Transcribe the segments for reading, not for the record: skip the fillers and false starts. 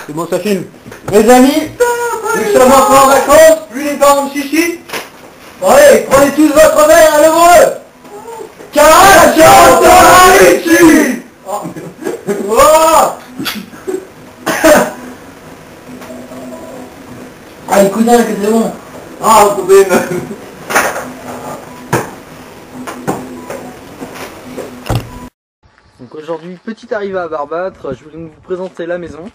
C'est bon, ça filme. Mes amis, nous sommes encore en vacances, plus les parents de Chichi. Allez, prenez tous votre verre à l'heureux. Car ici. Ah, les cousins, que c'est bon. Ah, vous pouvez Donc aujourd'hui, petite arrivée à Barbâtre, je voulais vous présenter la maison.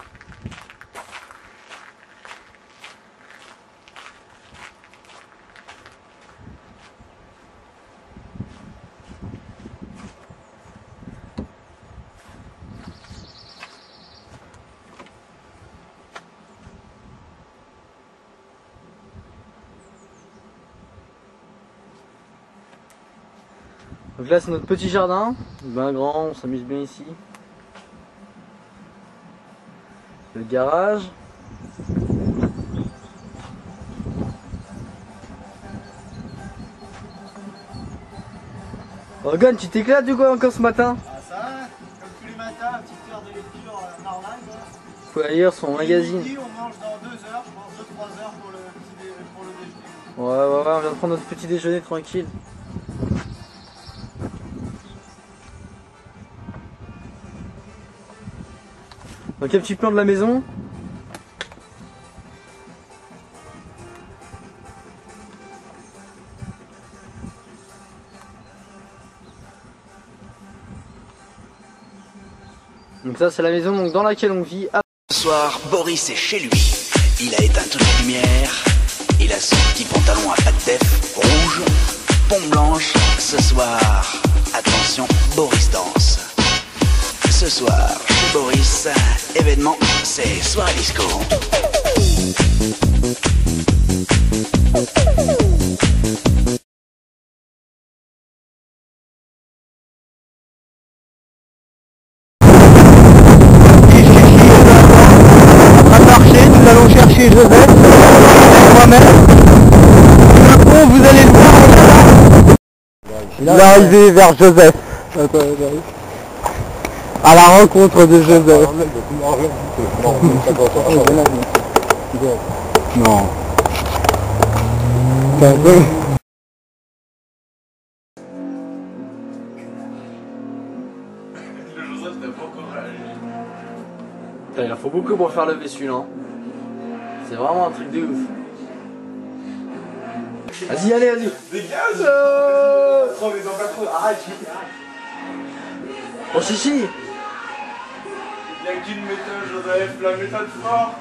Donc là c'est notre petit jardin, ben grand, on s'amuse bien ici. Le garage. Regan, tu t'éclates ou quoi encore ce matin? Ah ça, comme tous les matins, une petite heure de lecture normale. Faut aller lire son magazine. Midi, on mange dans 2 heures, je pense 2-3 heures pour le déjeuner. Ouais, on vient de prendre notre petit déjeuner tranquille. Donc un petit plan de la maison. Donc ça c'est la maison donc, dans laquelle on vit. Ce soir, Boris est chez lui. Il a éteint toutes les lumières. Il a son petit pantalon à pattes def rouge, pompe blanche. Ce soir, attention, Boris danse. Ce soir, chez Boris, événement, c'est soirée disco. Nous allons chercher Joseph, moi-même. Vous allez le voir. L'arrivée vers Joseph. À la rencontre de Joseph. Non. Putain, il en faut beaucoup pour faire le celui-là. Hein. C'est vraiment un truc de ouf. Vas-y, allez, vas-y. Dégage. Oh mais non pas trop, arrête. Oh Chichi. Il n'y a qu'une méthode, Joseph, la méthode forte.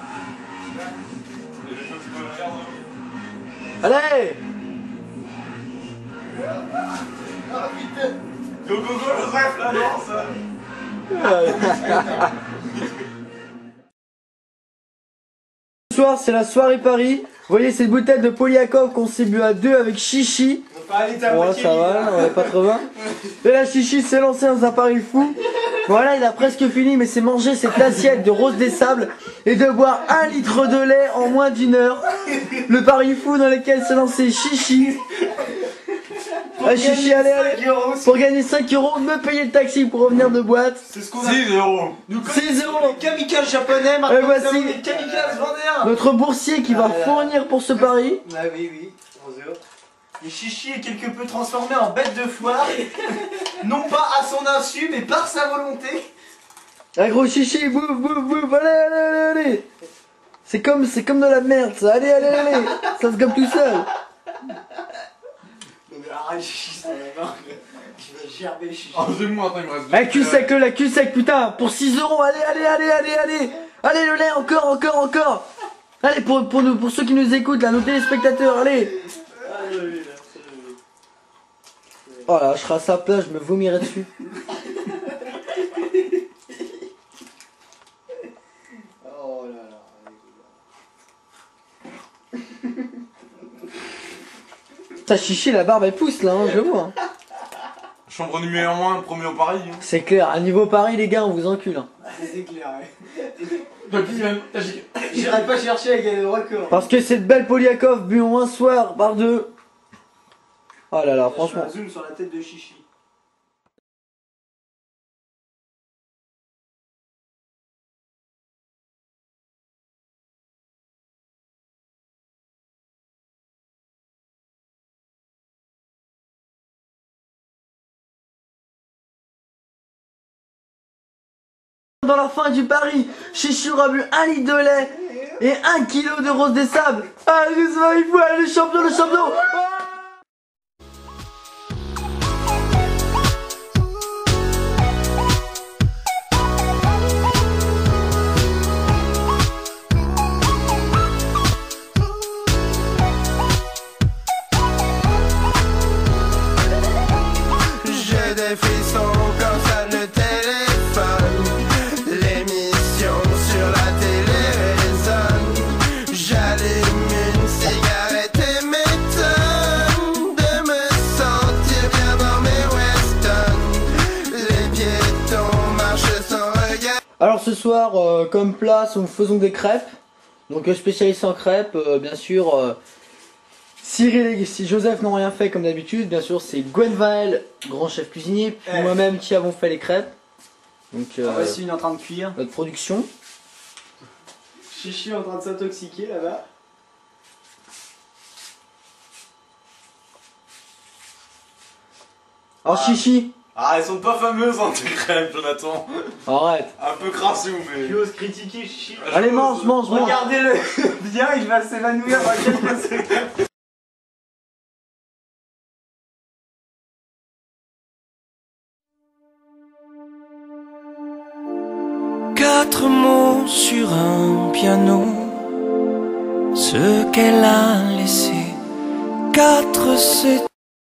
Allez. Go go go Joseph, la danse. Ce soir c'est la soirée Paris. Vous voyez cette bouteille de Polyakov qu'on s'est bu à 2 avec Chichi. Ouais, ça va, on est pas trop bien. Et là Chichi s'est lancé dans un pari fou. Voilà, il a presque fini, mais c'est manger cette assiette de rose des sables et de boire 1 litre de lait en moins d'1 heure. Le pari fou dans lequel s'est lancé Chichi. Allez Chichi, allez. Pour gagner 5 €, me payer le taxi pour revenir de boîte. C'est ce qu'on a. 6 €. 6 €. Kamikaze japonais, Et maintenant voici les kamikazes vendeurs. notre boursier qui va fournir pour ce pari. Ah oui, bonjour. Et Chichi est quelque peu transformé en bête de foire, non pas à son insu, mais par sa volonté. Ah gros Chichi, bouffe, allez. C'est comme de la merde ça, allez. Ça se gomme tout seul. Non mais arrête Chichi, ça va marre. Tu vas gerber Chichi. Oh, c'est moi, attends, il me reste La cul sec, putain, pour 6 €, allez. Allez le lait, encore. Allez, pour ceux qui nous écoutent, là, nos téléspectateurs, allez. Oh là, je serai à sa place, je me vomirai dessus. Oh là là. Ta Chichi, la barbe elle pousse là, hein, je vois. Chambre numéro 1, premier au Paris. Hein. C'est clair, à niveau Paris, les gars, on vous encule. Hein. C'est clair, T'as j'irai pas chercher avec le record. Parce que cette belle Polyakov bu en un soir par 2. Oh là là, franchement. Je fais un zoom sur la tête de Chichi. Dans la fin du pari, Chichi aura bu 1 litre de lait et 1 kilo de rose des sables. Allez, il faut aller, le champion, le champion. J'ai des frissons quand ça ne téléphone. L'émission sur la télé résonne. J'allume une cigarette et m'étonne de me sentir bien dans mes Weston. Les piétons marchent sans regard. Alors ce soir, comme plat, nous faisons des crêpes. Donc spécialiste en crêpes, bien sûr. Cyril et Joseph n'ont rien fait comme d'habitude. Bien sûr, c'est Gwenvael, grand chef cuisinier, puis moi-même qui avons fait les crêpes. Donc voici une en train de cuire. notre production. Chichi en train de s'intoxiquer là-bas. Alors Chichi, Ah, elles sont pas fameuses en tes crèmes, Jonathan. arrête. Un peu crassou, mais. Tu oses critiquer Chichi. Allez, mange. Regardez-le bien, il va s'évanouir dans quelques secondes. Quatre mots sur un piano, ce qu'elle a laissé. Quatre c'est.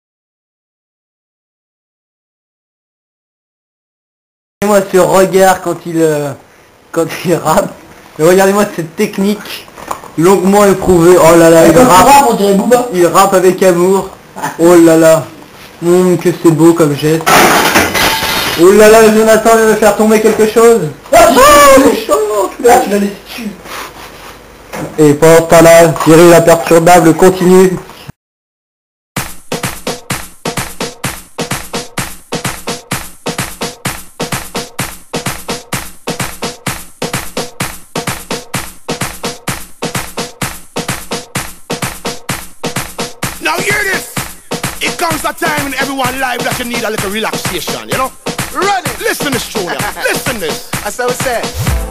Regardez-moi ce regard quand il rappe. Mais regardez-moi cette technique longuement éprouvée. Oh là là, il rappe avec amour. Oh là là, que c'est beau comme geste. Oh là là, Jonathan vient de faire tomber quelque chose. C'est chaud, tu l'as dessus. Et pendant ce temps-là, Cyril l'imperturbable continue. Now hear this! It comes a time in everyone life that you need a little relaxation, you know? Run it! Listen this tune, listen this! That's how it's said.